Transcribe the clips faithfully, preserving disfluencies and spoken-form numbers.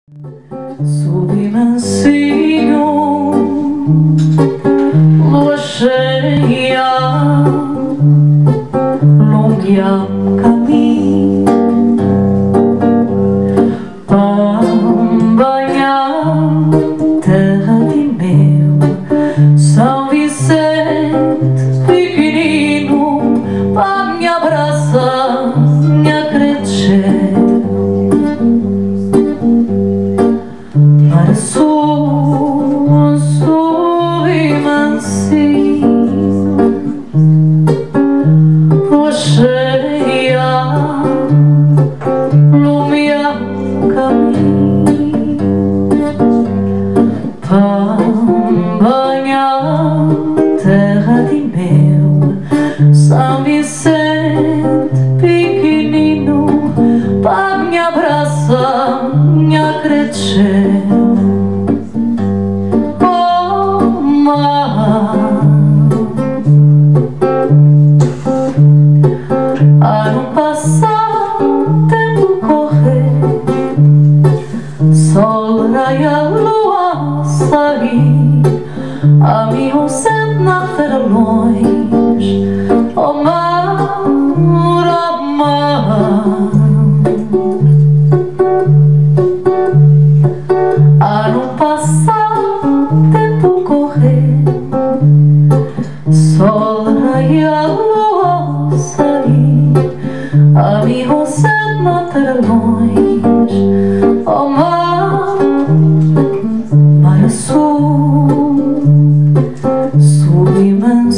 Subi mansinho, lua cheia, longuear caminho para banhar terra de meu São Vicente pequenino, para me abraçar, me acreditar. Para sul, sul e mansinho, lua cheia, lumia caminho para banhar terra de meu São Vicente pequenino, para me abraçar, me acreditar. A não passar, tempo correr, sol raia, lua sair, a mim um centro na feira longe, oh mar, oh mar. A não passar, tempo correr, sol raia, lua sair, a mim você na terra longe, oh mar, para sul, sul e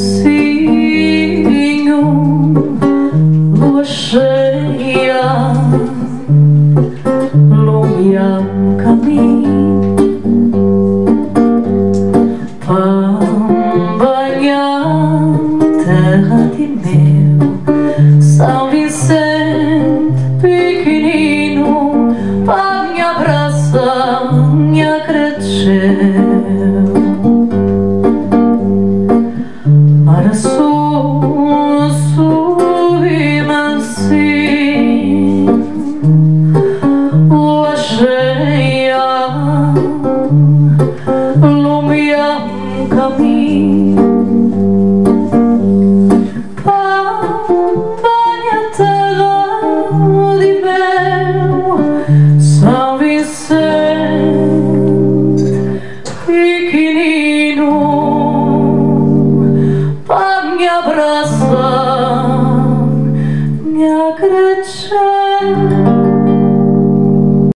mansinho, lua cheia, longuear caminho